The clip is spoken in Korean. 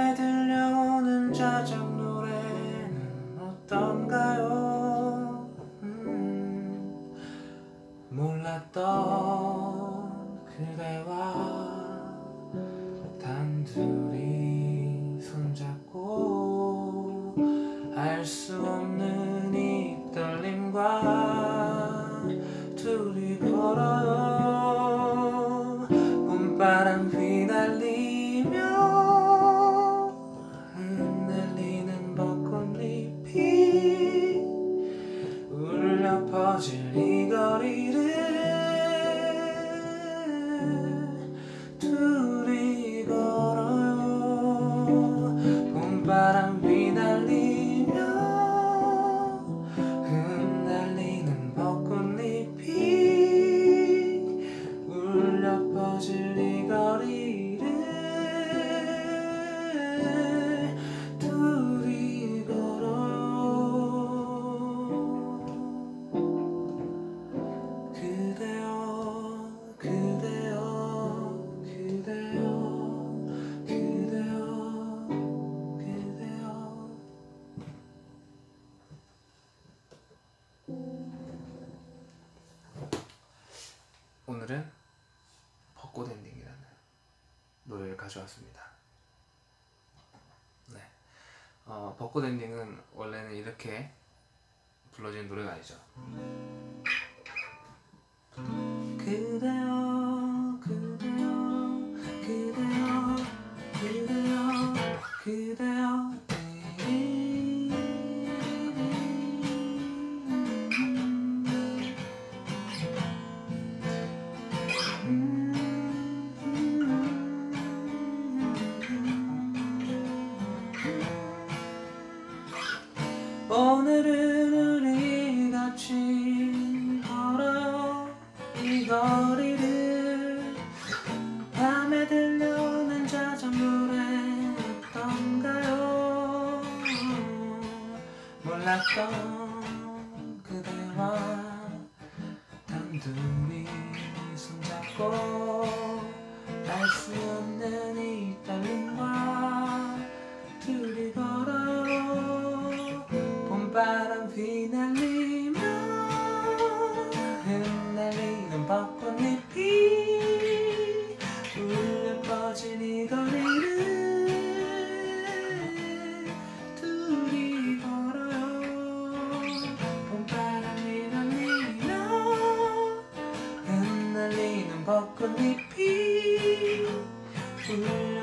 밤에 들려오는 자작 노래는 어떤가요? 몰랐던 그대와 단둘이 손잡고 알 수 없는 이 떨림과 둘이 걸어요. 봄바람 휘날리며 흩날리는 벚꽃잎이 울려 퍼질 이 거리를 둘이 걸어요. 봄바람 휘날리며 흩날리는 벚꽃잎이 울려 퍼질 이 거리를 둘이 걸어요. 그대여 그대여 그대여 그대여 그대여. 오늘은 벚꽃 엔딩이라는 노래를 가져왔습니다. 네, 벚꽃 엔딩은 원래는 이렇게 불러지는 노래가 아니죠. 그대여 그대여 그대여 그대여 그대여 오늘은 우리 같이 걸어요 이 거리를. 밤에 들려오는 자작 노래 어떤가요? 몰랐던 그대와 단둘이 손잡고 알 수 없는 이 떨림과 둘이 걸어요. 봄바람 휘날리며 흩날리는 벚꽃잎이 울려 퍼진 이 거리를 둘이 걸어요. 봄바람 휘날리며 흩날리는 벚꽃잎이 울려